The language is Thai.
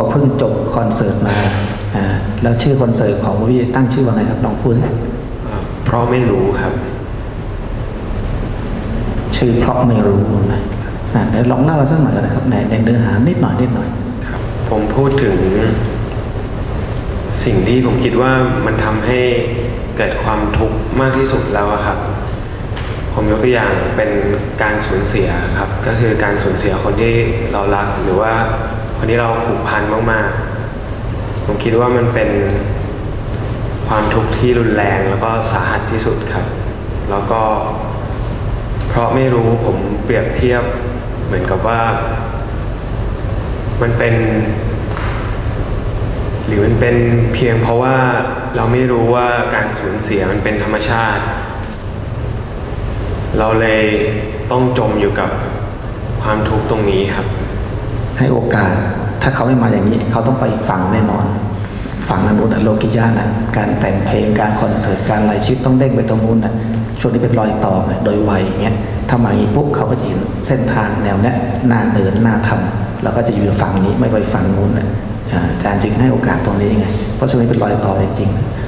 เขาเพิ่งจบคอนเสิร์ตมาแล้วชื่อคอนเสิร์ตของพี่ตั้งชื่อว่าไงครับลองพูดเพราะไม่รู้ครับชื่อเพราะไม่รู้นะเดี๋ยวลองเล่าเราสักหน่อยนะครับในเนื้อหานิดหน่อยครับผมพูดถึงสิ่งที่ผมคิดว่ามันทำให้เกิดความทุกข์มากที่สุดแล้วครับผมยกตัวอย่างเป็นการสูญเสียครับก็คือการสูญเสียคนที่เรารักหรือว่าคนที่เราผูกพันมากๆผมคิดว่ามันเป็นความทุกข์ที่รุนแรงแล้วก็สาหัสที่สุดครับแล้วก็เพราะไม่รู้ผมเปรียบเทียบเหมือนกับว่ามันเป็นหรือมันเป็นเพียงเพราะว่าเราไม่รู้ว่าการสูญเสียมันเป็นธรรมชาติเราเลยต้องจมอยู่กับความทุกข์ตรงนี้ครับให้โอกาสถ้าเขาไม่มาอย่างนี้เขาต้องไปอีกฝั่งแน่นอนฝั่งนั้นนู้นโลกิยานะการแต่งเพลงการคอนเสิร์ตการไล่ชีวิตต้องเด้งไปตรงนู้นนะช่วงนี้เป็นรอยต่อโดยวัยอย่างเงี้ยถ้ามาอย่างนี้ปุ๊บเขาก็จะเห็นเส้นทางแนวเนี้ยน่าเดินน่าทำแล้วก็จะอยู่ฝั่งนี้ไม่ไปฝั่งนู้นอาจารย์จึงให้โอกาสตรงนี้ไงเพราะช่วงนี้เป็นรอยต่อจริงๆ